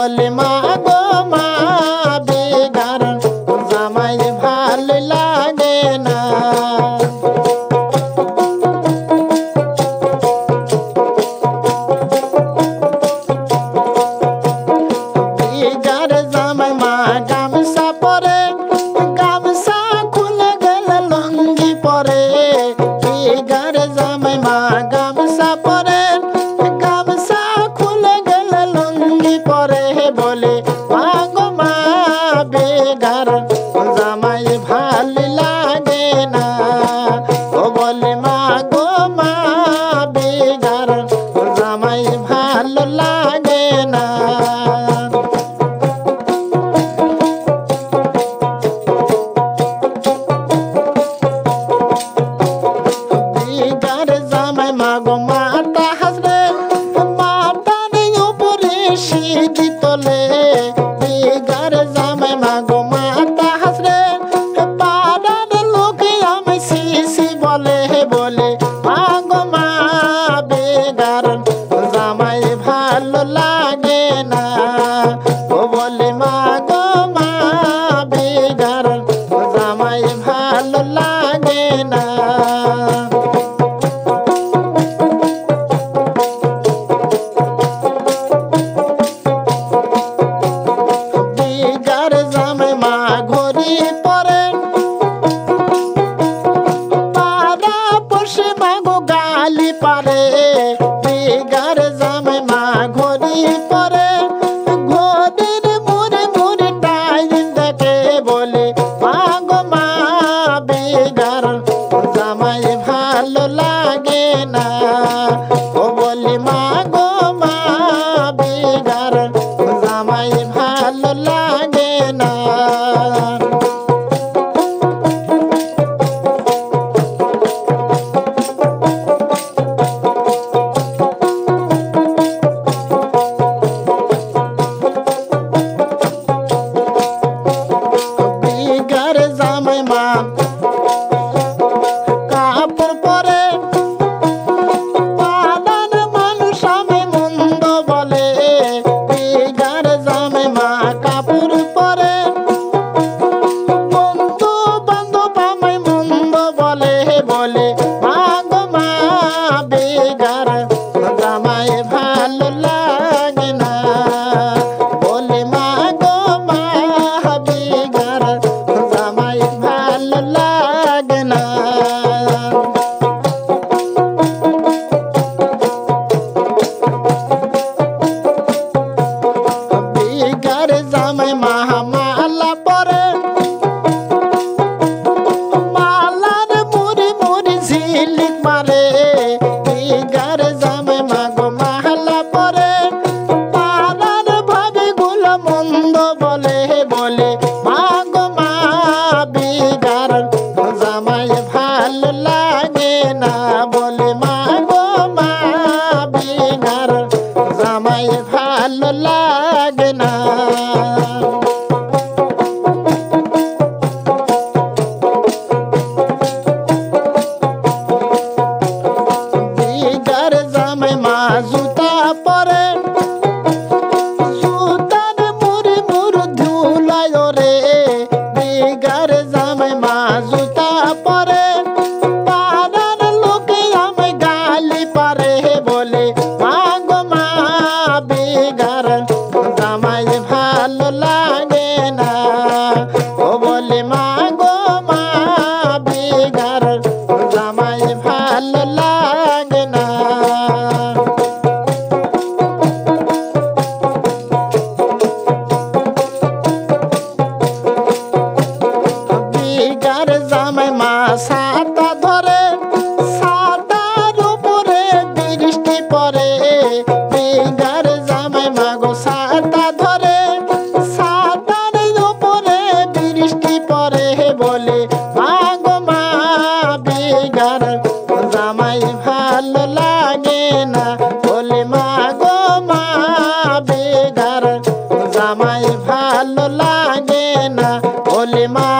বলে মা গো মা বেগার জামাই ভালো লাগে না। বেগার জামাই মা গামছা পরে, গামছা খুলে গেলে লুঙ্গি পরে। বেগার জামাই মা গামছা পরে, গামছা খুলে গেলে লুঙ্গি পরে। বলে মা গো মা বেগার জামাই ভালো লাগে না। ও বলে মা গো মা বেগার জামাই ভালো লাগে না। বেগার জামাই মা গো মাথা হাসবে, মাথার উপরে সিঁড়ি তোলে। বেগার জামাই মা গো মাথা হাসবে, পাড়ার লোকে আমি সিসি বলে। বলে মা গো মা বেগার জামাই ভালো লাগে না। ও বলে মা গো মা বেগার জামাই ভালো লাগে না। বেগার জামাই মা ঘড়ি পরে, পাড়া পড়শি মা গো গালি পারে। বেগার জামাই মা ঘড়ি পরে, ঘড়ির মুড়ে মুড়ে টাইম দেখে। বলে মা গো মা বেগার জামাই ভালো লাগে না। ও বলে মা গো মা বেগার জামাই ভালো লাগে না। বেগার জামাই মা কাপড় পরে, পাড়ার মানুষ আমি মন্দ বলে। বেগার জামাই মা কাপড় পরে, বন্ধু বান্ধব আমায় মন্দ বলে। বলে মা গো মা বেগার জামাই ভালো লাগে না। বলে মা গো মা বেগার জামাই ভালো লাগে না। বেগার জামাই মা মালা পরে, মালার মুড়ি মুড়ি ঝিলিক মারে। বেগার জামাই মা গো মালা পরে, পাড়ার ভাবে গুলো মন্দ বলে। বলে মা গো মা বেগার জামাই ভালো লাগে না। বলে মা গো মা বেগার জামাই ভালো লাগে না। বেগার জামাই মা জুতা পরে, জুতার মুড়ি মুড়ি ধুলায় রে। বেগার জামাই মা জুতা পরে, পাড়ার লোকে আমি গালি পারে। বলে মা গো মা বেগার জামাই ভালো লাগে না। ও বলে মা গো মা বেগার জামাই ভালো লাগে না। বেগার জামাই মা ছাতা ধরে, ছাতার উপরে বৃষ্টি পড়ে। বেগার জামাই মা গো ছাতা ধরে, ছাতার উপরে বৃষ্টি পড়ে। বলে মা গো মা বেগার জামাই ভালো লাগে না। বলে মা গো মা বেগার জামাই ভালো লাগে না। বলে মা